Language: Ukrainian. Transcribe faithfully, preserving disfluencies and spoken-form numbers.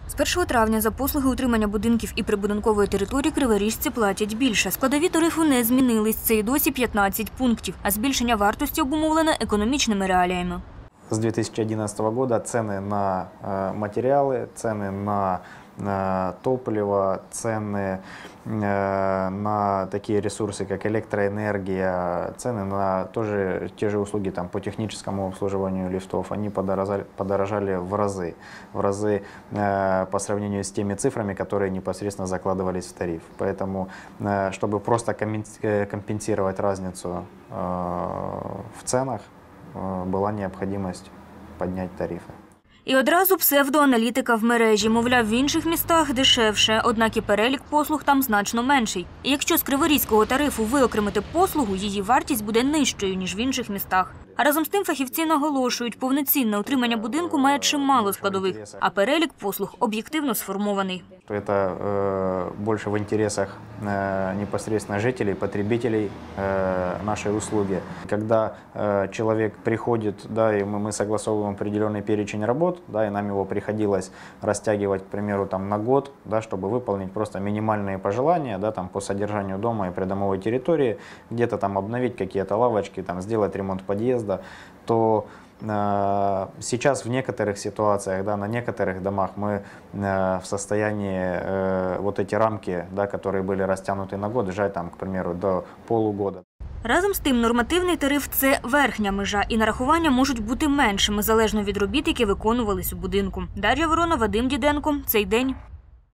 З першого травня за послуги утримання будинків і прибудинкової території криворіжці платять більше. Складові тарифу не змінились, це і досі п'ятнадцять пунктів, а збільшення вартості обумовлене економічними реаліями. С две тысячи одиннадцатого года цены на материалы, цены на топливо, цены на такие ресурсы, как электроэнергия, цены на тоже, те же услуги там, по техническому обслуживанию лифтов, они подорожали, подорожали в разы, в разы по сравнению с теми цифрами, которые непосредственно закладывались в тариф. Поэтому, чтобы просто компенсировать разницу в ценах, була необхідність підняти тарифи. І одразу псевдоаналітика в мережі. Мовляв, в інших містах дешевше, однак і перелік послуг там значно менший. І якщо з криворізького тарифу виокремити послугу, її вартість буде нижчою, ніж в інших містах. А разом з тим фахівці наголошують, повноцінне утримання будинку має чимало складових, а перелік послуг об'єктивно сформований. Це э, більше в інтересах э, непосредственно жителей, потребителей э, нашей услуги. Когда э, человек приходит, да, и мы, мы согласовываем определенный перечень работ, да, и нам его приходилось растягивать, к примеру, там, на год, да, чтобы выполнить просто минимальные пожелания, да, там, по содержанию дома и придомовой территории, где-то там обновить какие-то лавочки, там, сделать ремонт подъезда, то э, сейчас в некоторых ситуациях, да, на некоторых домах мы э, в состоянии э, вот эти рамки, да, которые были растянуты на год, сжать, там, к примеру, до полугода. Разом з тим, нормативний тариф – це верхня межа, і нарахування можуть бути меншими, залежно від робіт, які виконувались у будинку. Дар'я Ворона, Вадим Діденко. Цей день.